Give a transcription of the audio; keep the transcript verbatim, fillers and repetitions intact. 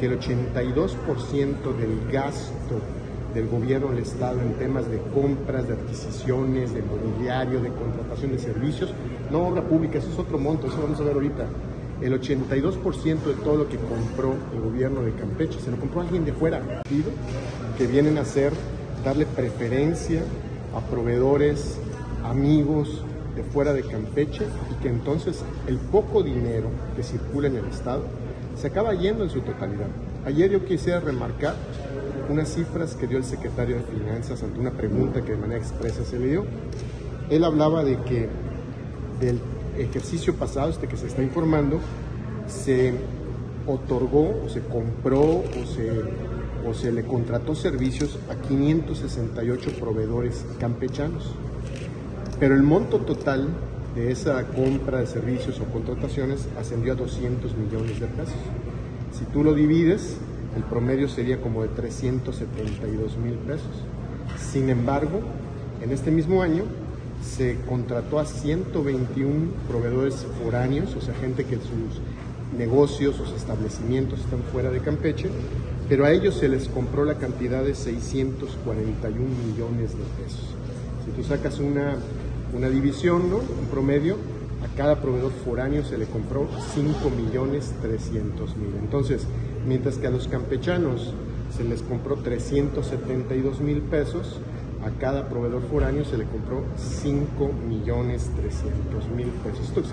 que el ochenta y dos por ciento del gasto del gobierno del Estado en temas de compras, de adquisiciones, de mobiliario, de contratación de servicios, no obra pública, eso es otro monto, eso vamos a ver ahorita. El ochenta y dos por ciento de todo lo que compró el gobierno de Campeche se lo compró alguien de fuera, que vienen a hacer, darle preferencia a proveedores, amigos de fuera de Campeche, y que entonces el poco dinero que circula en el Estado se acaba yendo en su totalidad. Ayer yo quisiera remarcar unas cifras que dio el secretario de Finanzas ante una pregunta que de manera expresa se le dio. Él hablaba de que del ejercicio pasado, este que se está informando, se otorgó o se compró o se, o se le contrató servicios a quinientos sesenta y ocho proveedores campechanos. Pero el monto total de esa compra de servicios o contrataciones ascendió a doscientos millones de pesos. Si tú lo divides, el promedio sería como de trescientos setenta y dos mil pesos. Sin embargo, en este mismo año se contrató a ciento veintiún proveedores foráneos, o sea, gente que sus negocios, sus establecimientos están fuera de Campeche, pero a ellos se les compró la cantidad de seiscientos cuarenta y un millones de pesos. Si tú sacas una, una división, ¿no?, un promedio, a cada proveedor foráneo se le compró cinco millones trescientos mil. Entonces, mientras que a los campechanos se les compró trescientos setenta y dos mil pesos, a cada proveedor foráneo se le compró cinco millones trescientos mil pesos. Esto